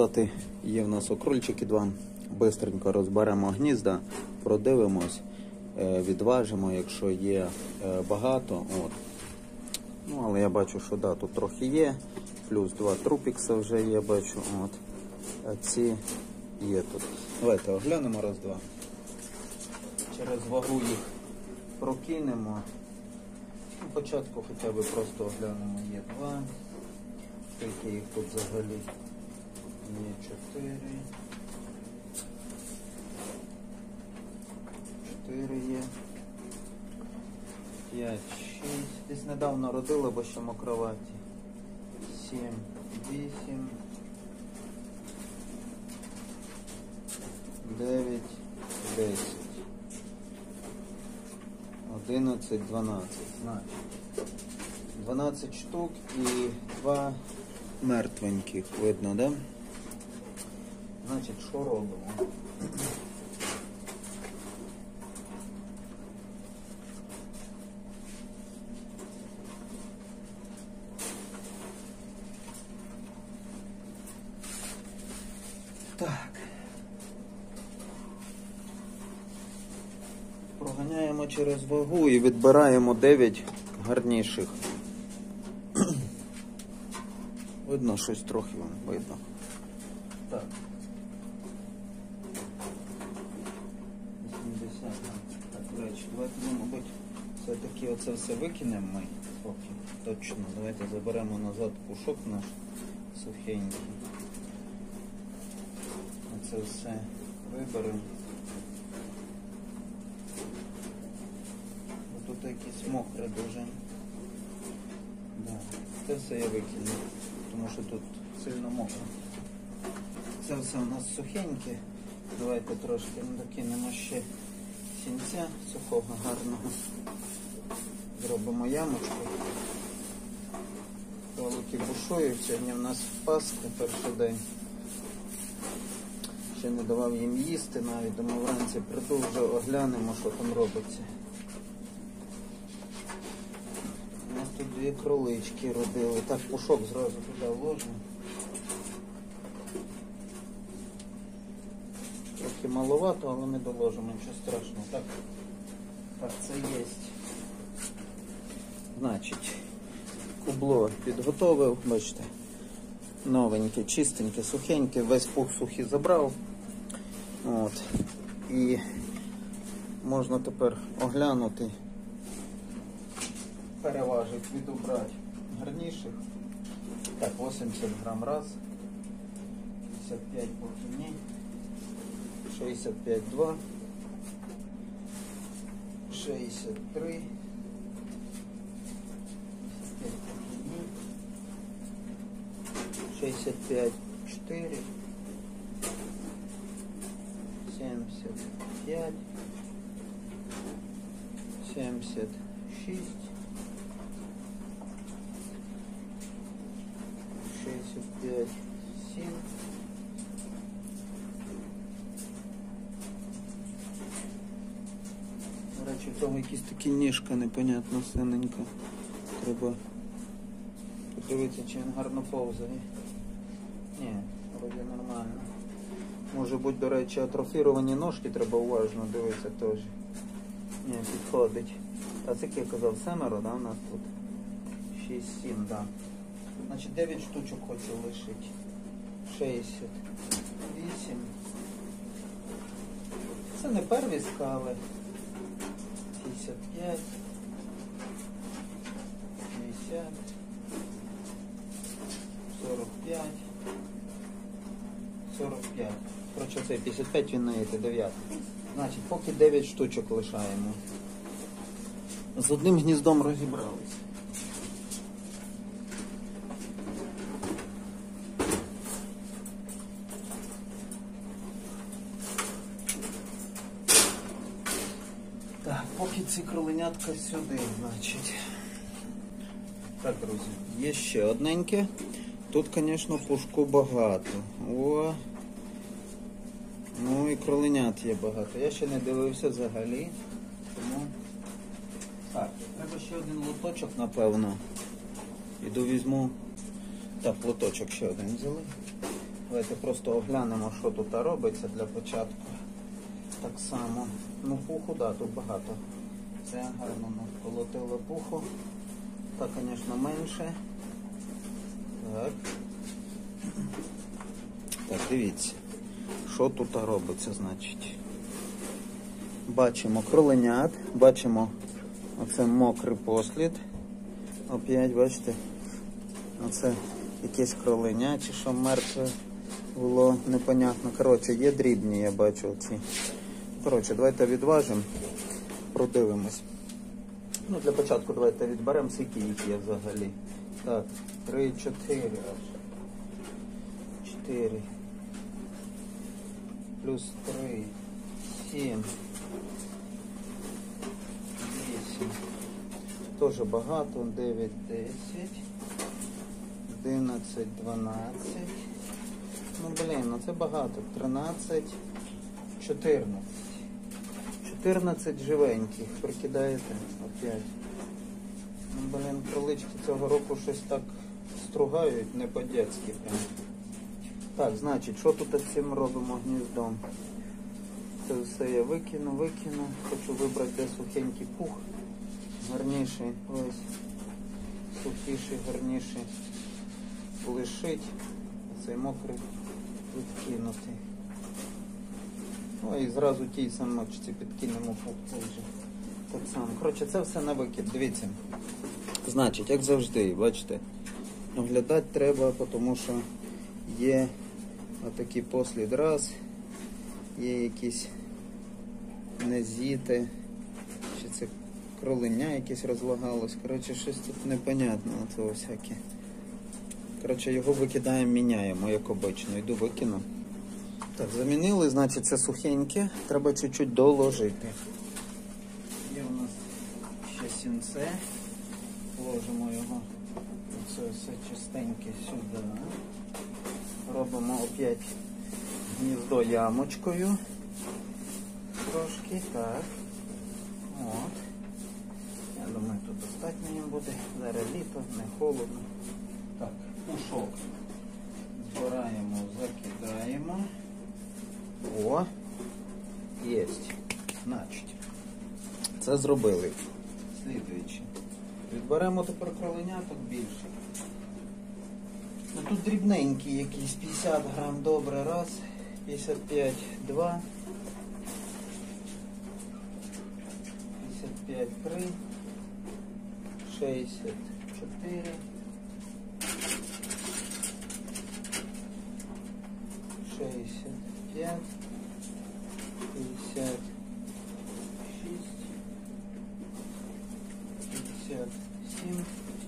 показати. Є в нас окрольчики два. Бистренько розберемо гнізда, продивимось, відважимо, якщо є багато. От. Ну, але я бачу, що да, тут трохи є. Плюс два трупікса вже є, бачу. От. А ці є тут. Давайте оглянемо раз-два. Через вагу їх прокинемо. Спочатку хоча б просто оглянемо. Є два. Скільки їх тут взагалі? Є 4. 4 є. 5, 6. Десь недавно родили, бо ще мокроваті. 7, 8. 9, 10. 11, 12. Значить, 12 штук і 2 мертвеньких. Видно, да? Значить, що робимо? Так. Проганяємо через вагу і відбираємо 9 гарніших. Видно, щось трохи вам видно. Так. 80. Так, до речі, давайте, мабуть, все-таки оце все викинемо ми. Поки. Точно. Давайте заберемо назад пушок наш сухенький. Оце все виберемо. Тут якийсь мокре дуже. Да. Це все я викину, тому що тут сильно мокро. Це все у нас сухеньке. Давайте трошки докинемо ще сінця сухого, гарного. Зробимо ямочку. Кролики бушують. Сьогодні в нас Пасха, перший день. Ще не давав їм їсти навіть, тому вранці прийду, вже оглянемо, що там робиться. У нас тут 2 кролички родили. Так, пушок зразу туди вложимо. Трохи маловато, але ми доложимо, нічого страшного. Так, це є. Значить, кубло підготовив, бачите, новеньке, чистеньке, сухеньке, весь пух сухий забрав. От. І можна тепер оглянути, переважити, відібрати гарніших. Так, 80 грам раз, 55 поки ні, 65 2, 63, 65 4, 75, 76, 65, 7, до речі, в тому якісь такі ніжка непонятно, синенька. Треба подивитися, чи він гарно повзає. Ні, вроді нормально. Може бути, до речі, атрофіровані ножки, треба уважно дивитися теж. Ні, підходить. А це, як я казав, 7, да, у нас тут? 6, 7, да. Значить, 9 штучок хочу лишити. 68. Це не перві скали. 55. 50. 45. 45. Коротше, цей 55 він наїде, 9. Значить, поки 9 штучок лишаємо. З одним гніздом розібрались. Так, поки ці кроленятка сюди, значить. Так, друзі, є ще одненьке. Тут, звісно, пушку багато. О! Ну і кроленят є багато. Я ще не дивився взагалі. Тому... Так, треба ще один лоточок, напевно. Іду візьму. Так, лоточок ще один взяли. Давайте просто оглянемо, що тут робиться для початку. Так само. Ну, пуху, да, тут багато. Це гарно колотили пуху. Так, звісно, менше. Так. Так, дивіться, що тут робиться, значить. Бачимо кроленят, бачимо оце мокрий послід. Опять, бачите, оце якесь кроленя, чи що мертве було, непонятно. Коротше, є дрібні, я бачу оці. Коротше, давайте відважимо, продивимось. Ну, для початку давайте відберемо, скільки їх є взагалі. Так, 3, 4 аж. 4. Плюс 3, 7. 8. Тоже багато. 9, 10. 11, 12. Ну, блін, ну це багато. 13, 14. 14 живеньких. Прикидаєте? Опять. Ну, блін, кролички цього року щось так стругають, не по-дєцьки прям. Так, значить, що тут з цим робимо гніздом? Це все я викину. Хочу вибрати де сухенький пух. Гарніший, ось. Сухіший, гарніший. Лишить. Цей мокрий відкинути. Ну і зразу тій самочці підкинемо пух теж. Так само. Коротше, це все на викид. Дивіться. Значить, як завжди, бачите, оглядати треба, тому що є отакий послід раз, є якісь незіти, чи це кроленя якесь розлагалось. Коротше, щось тут непонятно, оце всяке. Коротше, його викидаємо, міняємо, як обично. Йду викину. Так, замінили, значить це сухеньке, треба чуть-чуть доложити. Є у нас ще сінце. Положимо його, це все чистеньке сюди. Робимо опять гніздо ямочкою. Трошки, так. От. Я думаю, тут достатньо їм буде. Зараз літо, не холодно. Так, пушок. Збираємо, закидаємо. О! Єсть. Значить. Це зробили. Слідуючи. Відберемо тепер кроленяток більше. Ну, тут дрібненький якийсь, 50 грам, добре, раз, 55, 2, 55, 3, 64, 65, 56, 57,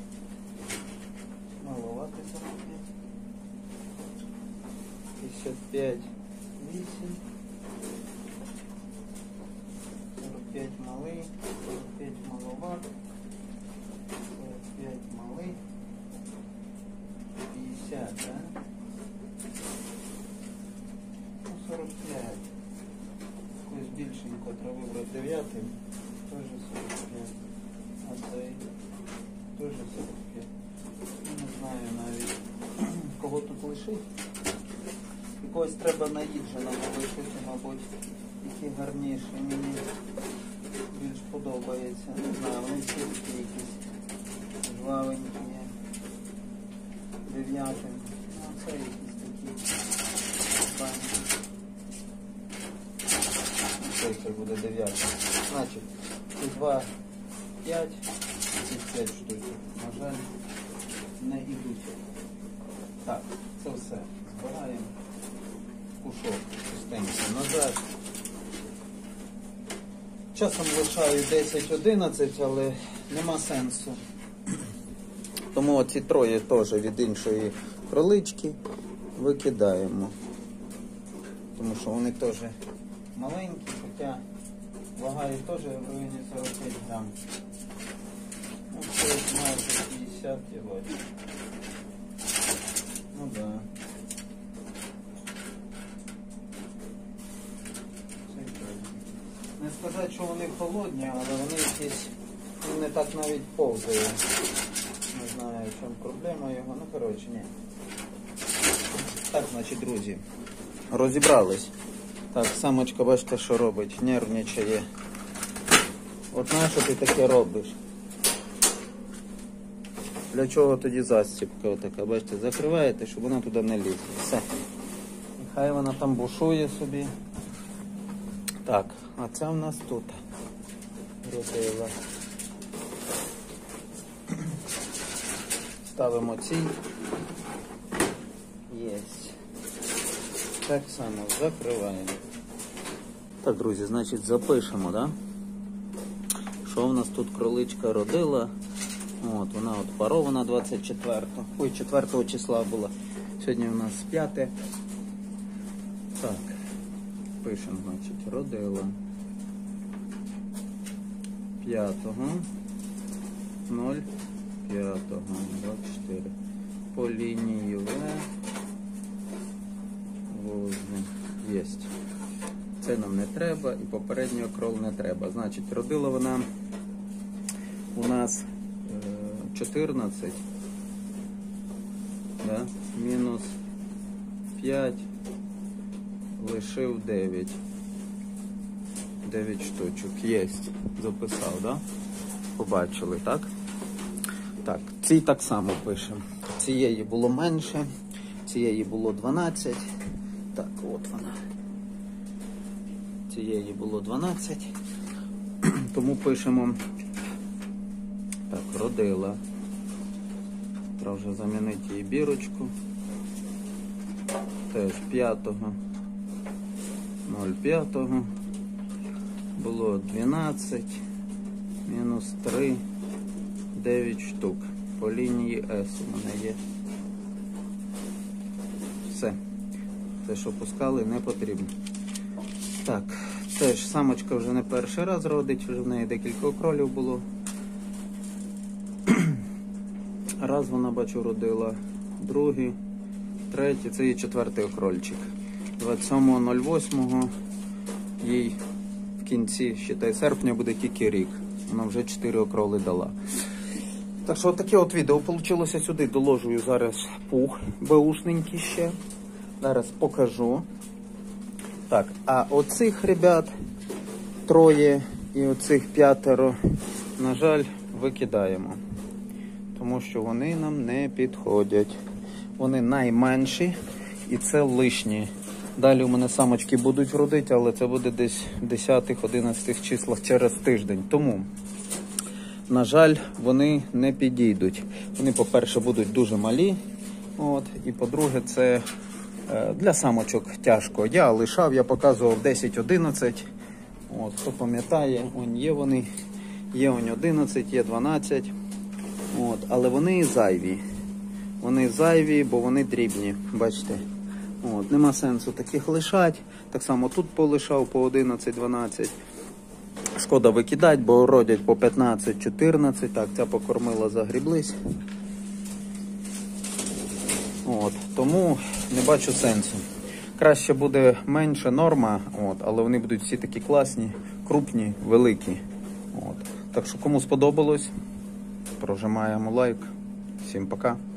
маловато 45, 55, 8, 45 малий, 45 маловато, 45 малий, 50, да? Ну, 45. Якось більшенько треба вибрати 9, теж 45. А цей теж 45. Не знаю навіть, кого тут лишить. Якогось треба наїдженого лишити, мабуть, які гарніші. Мені більш подобається. Не знаю, вони всі такі якісь жвавенькі. 9. Ну, це якісь такі банки. Цей буде 9. Значить, 2, 5, 5 штук. На жаль, не йдуть. Так, це все. Збираємо кушок чистенький назад. Часом лишаю 10-11, але нема сенсу. Тому оці троє теж від іншої кролички викидаємо. Тому що вони теж маленькі, хоча вагають теж в районі 45 грам. Ну, це майже 50, я бачу. Ну да. Не сказати, що вони холодні, але вони якісь не так навіть повзають. Не знаю, в чому проблема його, ну коротше, ні. Так, значить, друзі, розібрались. Так, самочка, бачите, що робить, нервничає. От нащо ти таке робиш? Для чого тоді застіпка отака, бачите, закриваєте, щоб вона туди не лізла. Все. І хай вона там бушує собі. Так, а це в нас тут родила. Ставимо ці. Єсть. Так само закриваємо. Так, друзі, значить запишемо, да? Що в нас тут кроличка родила. От, вона от парована 24-го. Ой, 4 числа була. Сьогодні у нас 5. Так. Пишемо, значить, родила. 5-го. 05-го. 24. По лінії В. Возьмемо. Єсть. Це нам не треба і попереднього крол не треба. Значить, родила вона у нас 14, да? Мінус 5, лишив 9. 9 штучок. Єсть. Записав, да? Побачили, так? Так, цій так само пишемо. Цієї було менше, цієї було 12. Так, от вона. Цієї було 12. Тому пишемо. Так, родила. Треба вже замінити її бірочку. Теж 5-го. 05-го. Було 12. Мінус 3. 9 штук. По лінії С у мене є. Все. Те, що пускали, не потрібно. Так, теж самочка вже не перший раз родить, вже в неї декілька кролів було. Раз вона, бачу, родила, другий, третій, це її 4-й окрольчик. 27.08 їй в кінці, считай, серпня буде тільки рік. Вона вже 4 окроли дала. Так що таке от відео вийшло сюди. Доложую зараз пух беушненький ще. Зараз покажу. Так, а оцих ребят 3 і оцих 5, на жаль, викидаємо. Тому що вони нам не підходять. Вони найменші і це лишні. Далі у мене самочки будуть родити, але це буде десь в 10-11 числах через тиждень. Тому, на жаль, вони не підійдуть. Вони, по-перше, будуть дуже малі. От, і по-друге, це для самочок тяжко. Я лишав, я показував 10-11. От, хто пам'ятає, є вони. Є 11, є 12. От, але вони зайві. Вони зайві, бо вони дрібні. Бачите? От, нема сенсу таких лишати. Так само тут полишав по 11-12. Шкода викидати, бо родять по 15-14. Так, ця покормила, загріблись. От, тому не бачу сенсу. Краще буде менше норма, от, але вони будуть всі такі класні, крупні, великі. От. Так що кому сподобалось, прожимаємо лайк. Всім пока.